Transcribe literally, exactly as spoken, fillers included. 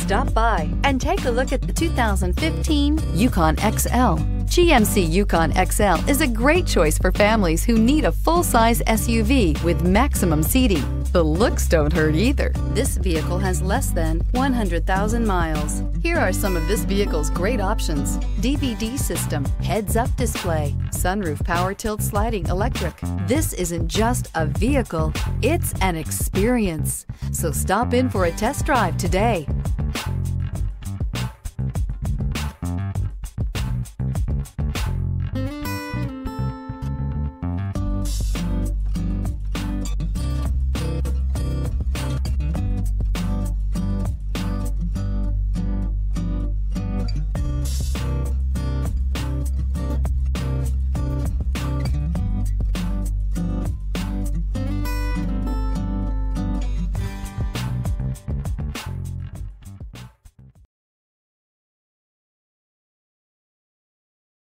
Stop by and take a look at the two thousand fifteen Yukon X L. G M C Yukon X L is a great choice for families who need a full-size S U V with maximum seating. The looks don't hurt either. This vehicle has less than one hundred thousand miles. Here are some of this vehicle's great options: D V D system, heads-up display, sunroof power tilt sliding electric. This isn't just a vehicle, it's an experience. So stop in for a test drive today.